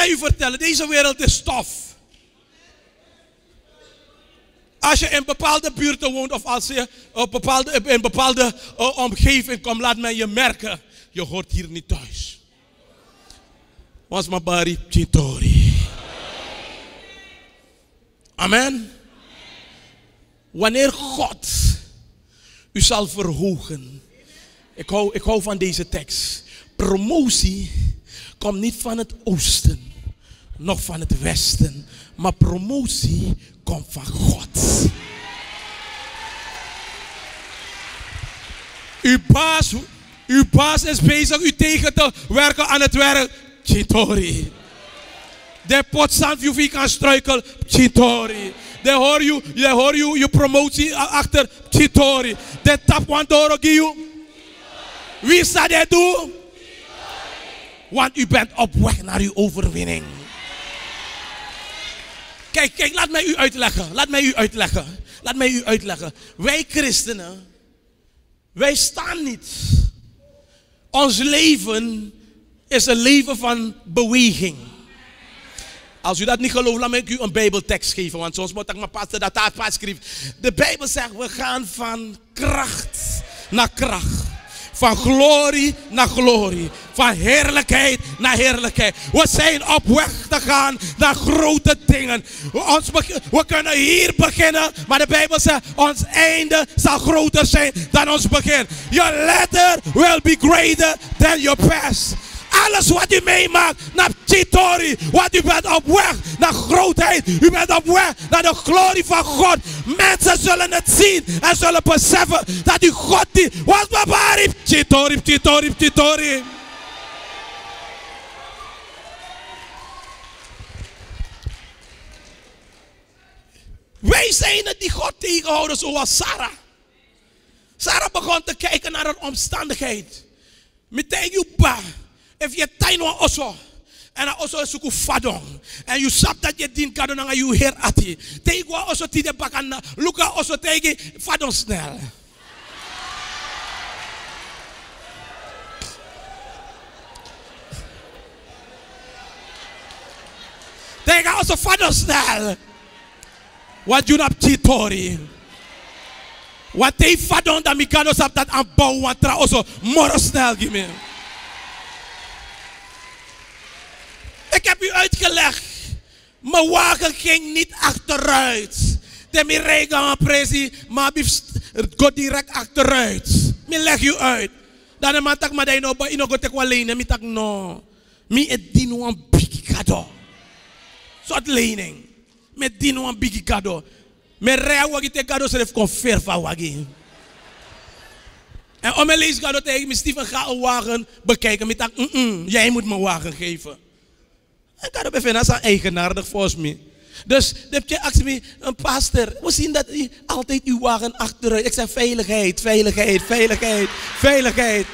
mij u vertellen, deze wereld is stof. Als je in bepaalde buurten woont of als je in een bepaalde omgeving komt, laat men je merken, je hoort hier niet thuis. Was maar bari chitori. Amen. Wanneer God u zal verhogen. Ik hou van deze tekst. Promotie komt niet van het oosten, nog van het westen. Maar promotie komt van God. Uw baas is bezig u tegen te werken aan het werk. Chitori. De potsand je kan struikelen. Chitori. De hoor je promotie achter. Chitori. De tap want door you. Wie staat dit doen? Want u bent op weg naar uw overwinning. Kijk, laat mij u uitleggen. Wij christenen, wij staan niet. Ons leven is een leven van beweging. Als u dat niet gelooft, laat mij u een bijbeltekst geven. Want soms moet ik mijn pastor dat pas schrijven. De Bijbel zegt, we gaan van kracht naar kracht. Van glorie naar glorie. Van heerlijkheid naar heerlijkheid. We zijn op weg te gaan naar grote dingen. We kunnen hier beginnen. Maar de Bijbel zegt, ons einde zal groter zijn dan ons begin. Your latter will be greater than your past. Alles wat u meemaakt naar Chitori. Want u bent op weg naar grootheid. U bent op weg naar de glorie van God. Mensen zullen het zien en zullen beseffen dat u God die was babari. Chitori, Chitori, Chitori. Wij zijn het die God tegenhouden zoals Sarah. Sarah begon te kijken naar haar omstandigheid. Meteen je pa. If je tijd nou also, en also is ook fadong, en je sapt dat je dient kan doen aan je heer ati, tegen wat also die de bakan, luka also tegen fadong snel. Tegen also fadong snel. Wat je op Chitori? Wat hij fadong dat mi kan also dat aanbouwen, wat tra also moro snel gimme. Ik heb u uitgelegd. Mijn wagen ging niet achteruit. De mi regen presi, maar het gaat direct achteruit. Mi leg u uit. Dan de man tak maar dat je nog gaat alleen. Mi tak no. Mi het dino een big cadeau. Soort lening. Met dino een big cadeau. Me rea wagi te cadeau zelf kon ver van wagi. En om mijn lees cadeau tegen me Steven ga een wagen bekijken. Mi tak jij moet mijn wagen geven. Ik kan het bevinden als eigenaardig volgens mij. Dus heb je achter me een pastor. We zien dat hij altijd uw wagen achteruit. Ik zeg veiligheid, veiligheid, veiligheid, veiligheid.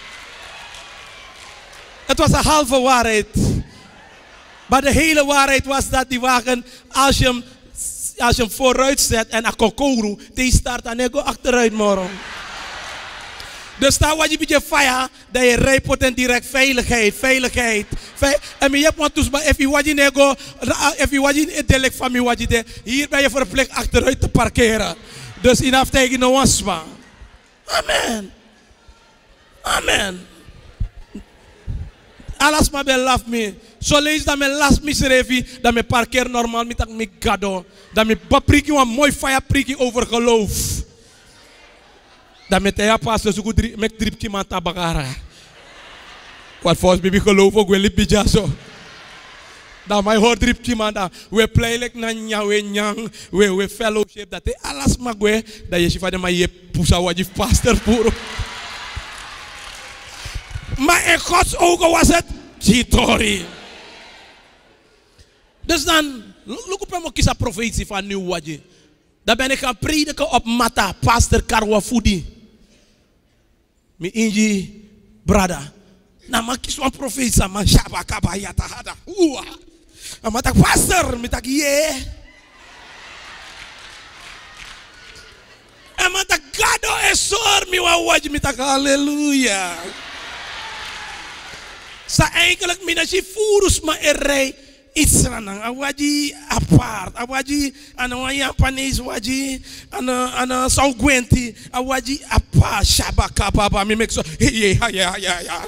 Het was een halve waarheid. Maar de hele waarheid was dat die wagen, als je hem vooruit zet en een kokoro, die start en hij gaat achteruit morgen. Dus daar wat je beetje fire, dat je rijdt en direct veiligheid, veiligheid. En je hebt want dus maar if je wat je delek van me wat je de, hier ben je verplicht achteruit te parkeren. Dus in aftekenen no wasma. Amen. Amen. Alles maar bij laf me. Zo lees dat mijn last misrevi, dat mijn parkeer normaal met mijn gado, dat mijn papriki een mooi fire priki over geloof. Dat met de pas zo goed met dripje man tabagara. Wat volgens mij geloof ook wel liep zo. Dat mij hoort dripje man dat we play like na nyang we fellowship dat hij alles mag we dat je van de maar je pusa wat je pastor puro. Maar in Gods ogen was het Chitori. Dus dan look op hem ook eens een profetie van nieuw wat je. Dan ben ik gaan prediken op Mata, pastor Karwa Fudi. Mi inji brada. Na ma kies een profetie man shaba kaba yata hada. Maar tak pastor, mi tak yeah. En maar tak gado esor mi wa waji mi tak halleluja. Sa eigenlijk mina si furus ma errei. iets aan awaji apart, awaji aan een Japanees waji, aan een Saugwenti, awaji apart, shabaka papa, me make so, ja.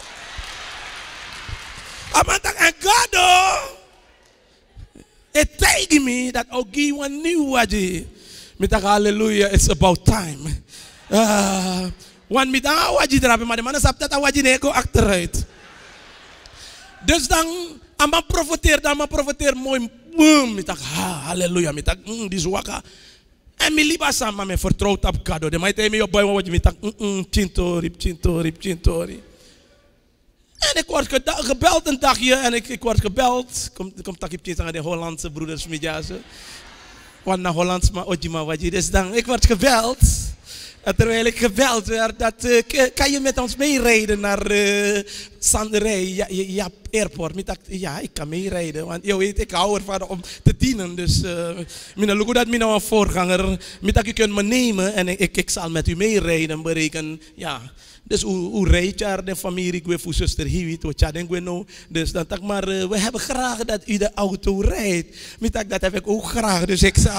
And God, it tells me that I'll give one new waji. Me tak hallelujah, it's about time. Want me dan waji drapen, maar de mannen sapt dat waji neko achteruit. Dus dan, aan profiteer mooi, me tak hallelujah, me tak die zwaka. En me liba samen me vertrouwd op kado. De mij tegen me op boy waji me tak chintori. En ik word gebeld een dagje en ik word gebeld. Kom tak je aan de Hollandse broeders met jou. Want naar Hollands maar ojima waji. Dus dan ik word gebeld. En terwijl ik gebeld werd, kan je met ons meerijden naar Sanderij, airport. Ja, ik kan meerijden, want je weet, ik hou ervan om te dienen. Dus ik dat mijn een voorganger, ik kunt me nemen en ik zal met u meerijden, bereken. Ja, dus hoe rijdt je de familie, ik weet voor zuster Hiwit, wat jij denkt, nou. Dus dan dacht ik maar, we hebben graag dat u de auto rijdt. Dat heb ik ook graag, dus ik zal...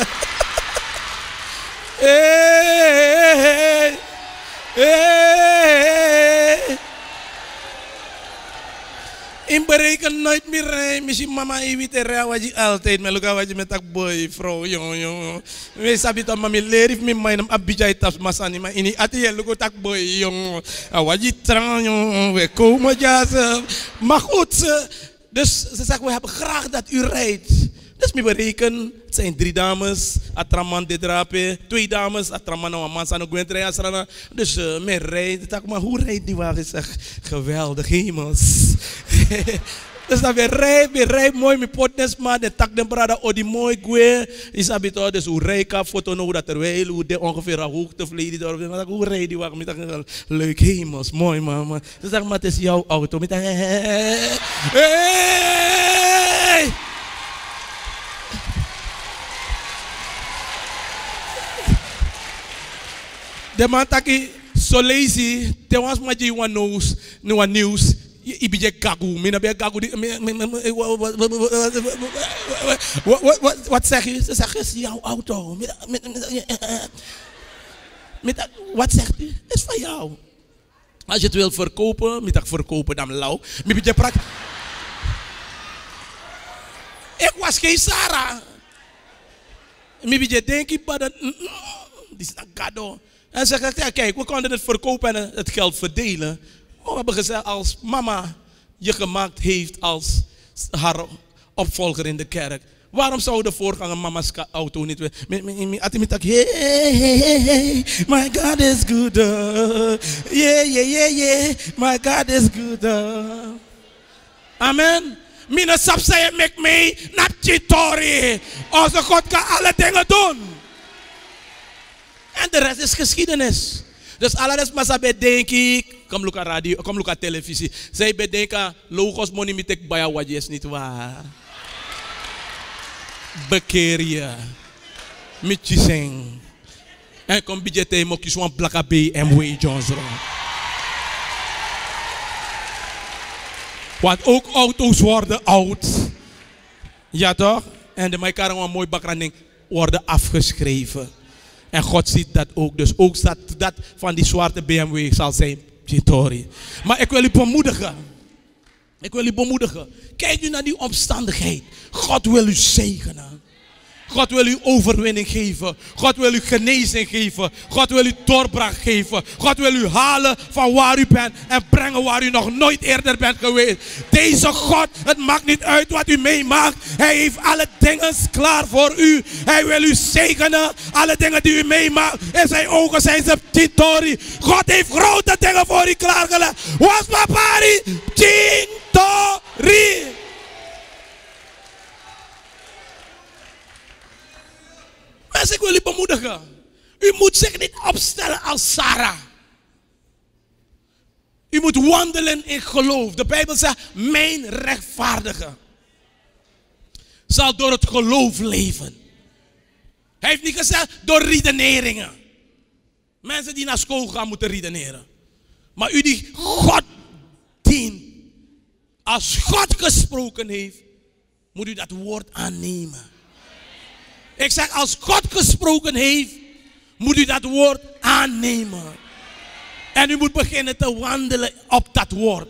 Hey. In bereken nooit meer rijden. Misschien mama even te rijden wat je altijd. Maar lukken wat je met dat boy, vrouw, jongen. We sabi dat mama leer ik me mijn abijay tas masani. Maar in die atelier lukken dat boy, jongen. Wat je trouw, jongen. We komen ja. Maar goed, dus ze zeggen we hebben graag dat u rijdt. Dus me bereken, het zijn 3 dames, atraman de drape, 2 dames, atraman en man zijn ook weer asrana. Dus me rijdt, maar hoe rijdt die wagen? Zeg, geweldig, hemels. Dus dan weer rijdt mooi met potnes maar de tak den brada o die mooi gwe is habitual dus hoe rijdt ka foto nou dat terwijl hoe de ongeveer aan hoogte vliegt door maar hoe rijdt die wagen met leuk hemels mooi mama. Dus zeg maar het is jouw auto met hey. De man taki so lazy, te was maar je one news, je bij je gagu, mina bij gagu, wat zeg je? Ze zeggen is jouw auto, wat zegt u? Is van jou. Als je het wilt verkopen, moet ik verkopen dan lauw. Ik was geen Sarah. Je denk ik, maar dat is een cadeau. En ze zegt, ja, kijk, we konden het verkopen en het geld verdelen. Maar we hebben gezegd, als mama je gemaakt heeft als haar opvolger in de kerk. Waarom zou de voorganger mama's auto niet willen? Hey, my God is good. Yeah. My God is good. Amen. Mina sap zei met mij, nap chitori. Onze God kan alle dingen doen. En de rest is geschiedenis. Dus alles maar ze bedenken, kom look aan radio, kom look aan televisie. Zij bedenken, logos money met ik bij jou is niet waar. Bekeer je. Met je zing. En kom budget mok je zo'n blakka BMW Jones. Want ook auto's worden oud. Ja toch? En de meikaren een mooi bakranding worden afgeschreven. En God ziet dat ook. Dus ook staat dat van die zwarte BMW zal zijn. Maar ik wil u bemoedigen. Kijk nu naar die omstandigheid. God wil u zegenen. God wil u overwinning geven. God wil u genezing geven. God wil u doorbraak geven. God wil u halen van waar u bent en brengen waar u nog nooit eerder bent geweest. Deze God, het maakt niet uit wat u meemaakt. Hij heeft alle dingen klaar voor u. Hij wil u zegenen. Alle dingen die u meemaakt. In zijn ogen zijn ze tintori. God heeft grote dingen voor u klaargelegd. Was papari tintori. Mensen, ik wil u bemoedigen. U moet zich niet opstellen als Sarah. U moet wandelen in geloof. De Bijbel zegt, mijn rechtvaardige zal door het geloof leven. Hij heeft niet gezegd door redeneringen. Mensen die naar school gaan moeten redeneren. Maar u die God dient. Als God gesproken heeft, moet u dat woord aannemen. Ik zeg, als God gesproken heeft, moet u dat woord aannemen. En u moet beginnen te wandelen op dat woord.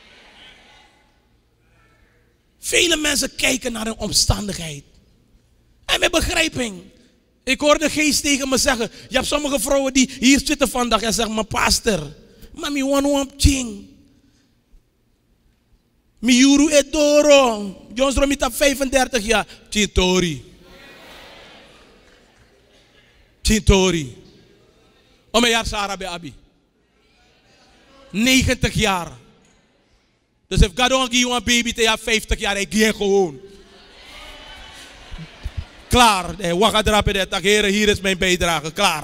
Vele mensen kijken naar hun omstandigheid. En met begrijping. Ik hoor de geest tegen me zeggen. Je hebt sommige vrouwen die hier zitten vandaag en zeggen, maar pastor, mami one ching. Mi juru edoro. Jons Romita 35 jaar. Chintori. Chintori. Om een jaar Sarah bij Abi. 90 jaar. Dus if God don't give you een baby tegen 50 jaar, hij geeft gewoon. Klaar. Wacht drapen dat. Heren, hier is mijn bijdrage. Klaar.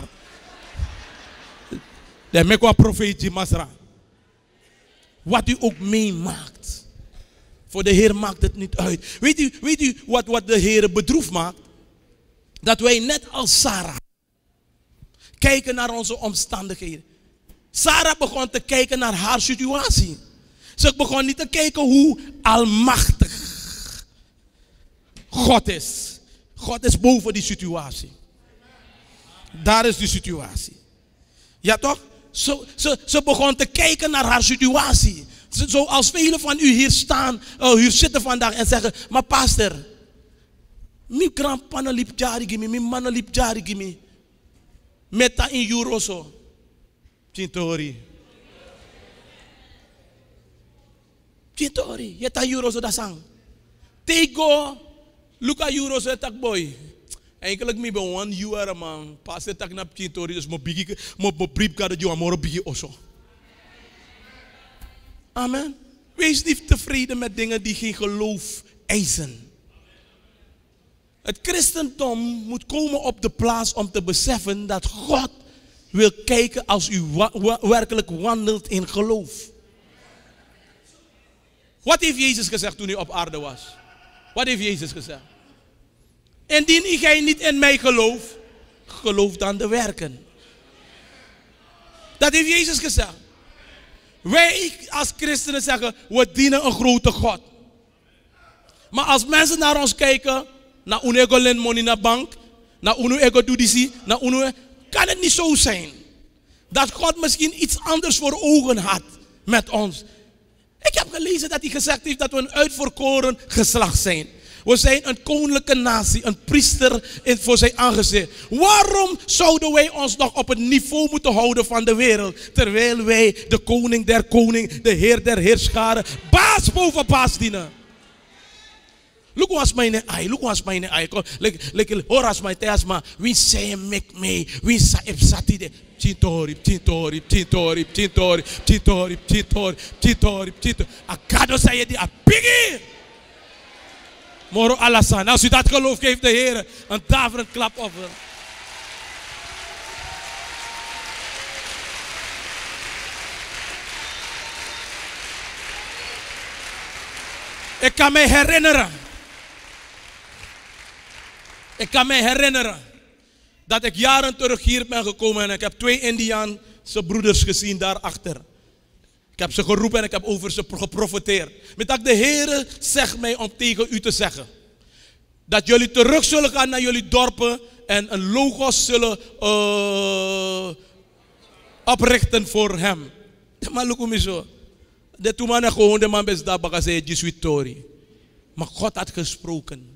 De mekwa profetie Masra. Wat u ook meemaakt. Voor de Heer maakt het niet uit. Weet u wat de Heer bedroefd maakt? Dat wij net als Sarah kijken naar onze omstandigheden. Sarah begon te kijken naar haar situatie. Ze begon niet te kijken hoe almachtig God is. God is boven die situatie. Daar is die situatie. Ja toch? Ze begon te kijken naar haar situatie. Zoals velen van u hier staan, hier zitten vandaag en zeggen, maar pastor, mijn grandpa liep jari gimi, mijn man liep jari gimi. Meta in euro zo. Tintori. Tintori. Je ta euro zo dat sang. Tego. Luka euro zo tak boy. Eigenlijk mi ben one euro man. Pas het tak nap tintori dus mo bigi mo brief ga dat je amoro bigi oso. Amen. Wees niet tevreden met dingen die geen geloof eisen. Het christendom moet komen op de plaats om te beseffen dat God wil kijken als u werkelijk wandelt in geloof. Wat heeft Jezus gezegd toen hij op aarde was? Wat heeft Jezus gezegd? Indien gij niet in mij gelooft, geloof dan de werken. Dat heeft Jezus gezegd. Wij als christenen zeggen, we dienen een grote God. Maar als mensen naar ons kijken, naar unego len money na bank, naar unego dudisi, naar unego, kan het niet zo zijn dat God misschien iets anders voor ogen had met ons. Ik heb gelezen dat hij gezegd heeft dat we een uitverkoren geslacht zijn. We zijn een koninklijke natie, een priester voor zijn aangezicht. Waarom zouden wij ons nog op het niveau moeten houden van de wereld, terwijl wij de koning der koning, de heer der heerscharen, baas boven baas dienen? Look what's my eye. Look what's my eye. Like horas my teasma. We say make me. We say ipsatide. Tintori. Akado zei je die a piggy. Moro alasan. Als u dat gelooft, geeft de Heer een daverend klapoffer. Ik kan me herinneren dat ik jaren terug hier ben gekomen en ik heb 2 Indiaanse broeders gezien daarachter. Ik heb ze geroepen en ik heb over ze geprofeteerd. Met dat de Heer zegt mij om tegen u te zeggen dat jullie terug zullen gaan naar jullie dorpen en een logos zullen oprichten voor hem. Maar look me zo. De toemane gewoon de man best daar bagage Jesuitori. Maar God had gesproken.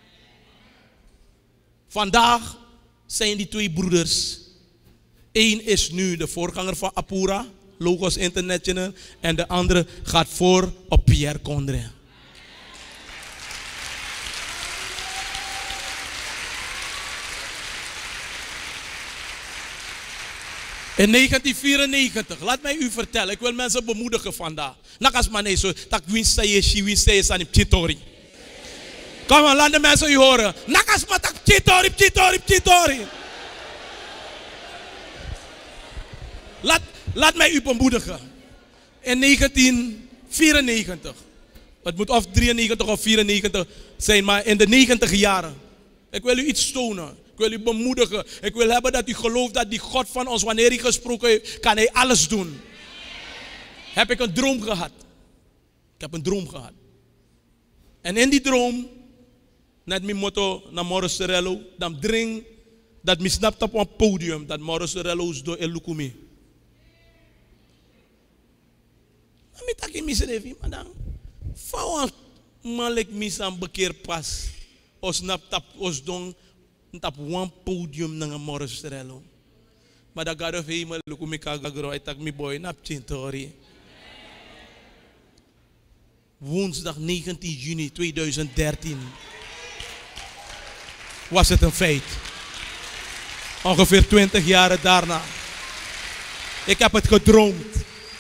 Vandaag zijn die 2 broeders. Eén is nu de voorganger van Apura, Logos International. En de andere gaat voor op Pierre Condré. In 1994, laat mij u vertellen, ik wil mensen bemoedigen vandaag. Nakas mané zo, tak winsta je aan Chitori. Kom maar, laat de mensen u horen. Nakas matak Chitori. Laat mij u bemoedigen. In 1994, het moet of 93 of 94 zijn, maar in de 90 jaren. Ik wil u iets tonen. Ik wil u bemoedigen. Ik wil hebben dat u gelooft dat die God van ons, wanneer hij gesproken heeft, kan hij alles doen. Heb ik een droom gehad. Ik heb een droom gehad. En in die droom Net mijn motto naar Morrisserello. Dan drink dat me snapt op een podium. Dat Morrisserello's door Elukumi. Dan moet ik missen even. Maar dan. Vouw man like misam bekeer pas. Os nap tap os dong. Tap one podium naar Morrisserello. Maar dat gaat over iemand. Lukumi kagagro. Ik tak mi boy nap chintori. Woensdag 19 juni 2013 was het een feit. Ongeveer 20 jaar daarna. Ik heb het gedroomd.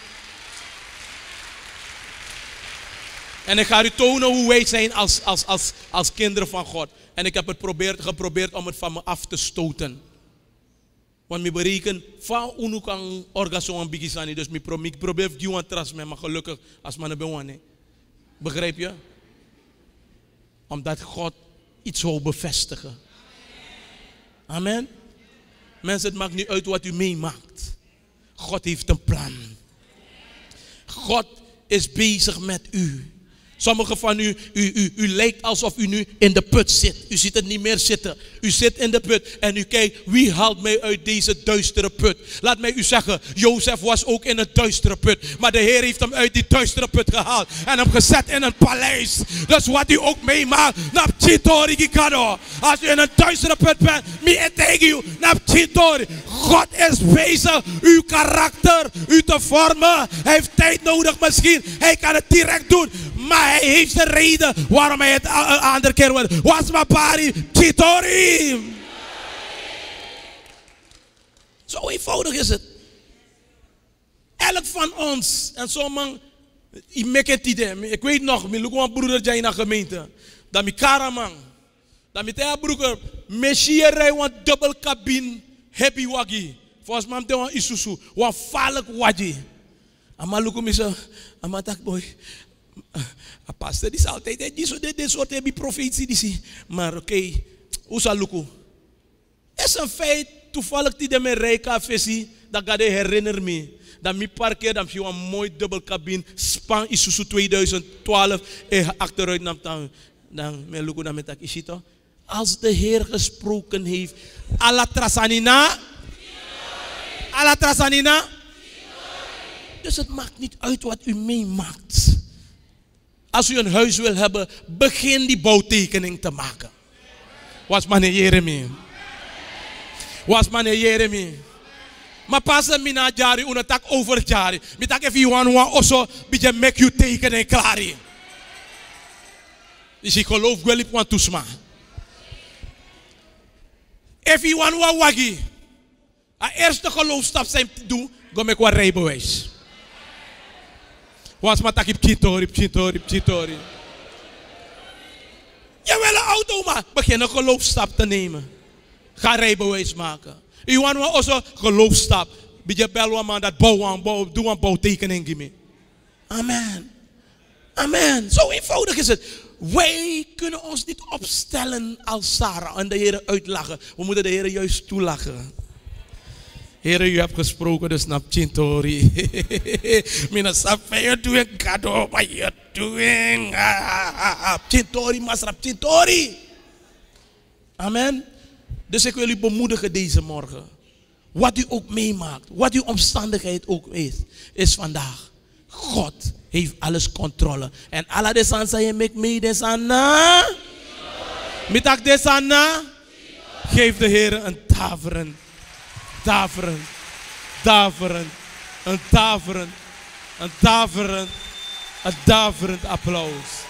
En ik ga u tonen hoe wij zijn als kinderen van God. En ik heb het geprobeerd om het van me af te stoten. Want ik bereken, van unu kan orgasmo bigisani. Dus ik probeer gewoon trust me, maar gelukkig als man bewonen. Begrijp je? Omdat God iets wil bevestigen. Amen. Mensen, het maakt niet uit wat u meemaakt. God heeft een plan. God is bezig met u. Sommigen van u lijkt alsof u nu in de put zit. U ziet het niet meer zitten. U zit in de put en u kijkt, wie haalt mij uit deze duistere put? Laat mij u zeggen, Jozef was ook in een duistere put. Maar de Heer heeft hem uit die duistere put gehaald. En hem gezet in een paleis. Dus wat u ook meemaakt, nap chitori gikado. Als u in een duistere put bent, me tegen u, nap chitori. God is bezig uw karakter, u te vormen. Hij heeft tijd nodig misschien. Hij kan het direct doen. Maar hij heeft een reden waarom hij het een andere keer wil. Was maar pari, chitori. Zo eenvoudig is het. Elk van ons. En zo man, ik weet nog, mijn lokale broeder zijn in de gemeente. Dat mijn karaman. Dat mijn twee broeder, Messier rijdt een dubbel cabine, happy waggy. Volgens mij hebben we een Isuzu, een valk waggy. Maar look me zo, maar tak boy. A pastor die altijd dit soort profetie. Maar oké, hoe zal lukken? Het is een feit, toevallig die de me rijka visie, dat gaat herinner me. Dat mi parkeer, dat je een mooi dubbelcabine, Span Isuzu 2012, en achteruit nam dan me lukken dan met dat isito. Als de Heer gesproken heeft, alla trasanina. Dus het maakt niet uit wat u meemaakt. Als u een huis wil hebben, begin die bouwtekening te maken. Was meneer Jeremie. Maar pas een mina jari, een tak over jari. Mi tak if you want also, beetje make you tekening klaar. Dus ik geloof wel op wat toesma. If you want wagi, de eerste geloofstap zijn te doen, go make wat rijbewijs. Was maar takip chitori. Je wil een auto maar begin een geloofstap te nemen. Ga rijbewijs maken. Je want also geloofstap. Beetje bel man dat doe een bouwtekening. Amen. Zo eenvoudig is het. Wij kunnen ons niet opstellen als Sarah en de Heer uitlachen. We moeten de Heer juist toelachen. Heer, u hebt gesproken, dus snap Chintori. Mina sape, you're doing kado, but you're doing Chintori, masrap Chintori. Amen. Dus ik wil u bemoedigen deze morgen. Wat u ook meemaakt, wat uw omstandigheid ook is vandaag. God heeft alles controle. En alle desansa je make me desana. Mitak desana. Geef de Heer een daverend applaus.